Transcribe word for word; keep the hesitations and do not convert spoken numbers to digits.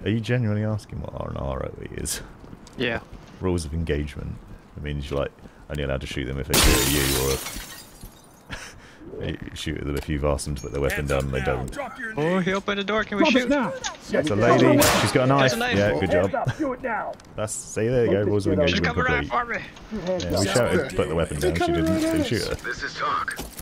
are you genuinely asking what an R O E is? Yeah. Rules of engagement. It means you're like only allowed to shoot them if they shoot at you, or you shoot at them if you've asked them to put their weapon down and they don't. Oh, he opened the door. Can we shoot? Now. It's a lady. She's got a knife. a knife. Yeah, good job. Do it now. That's see there you go. Rules of engagement She's coming around complete. for me. Yeah, we shouted to put the weapon down. She didn't. Didn't shoot her. This is talk.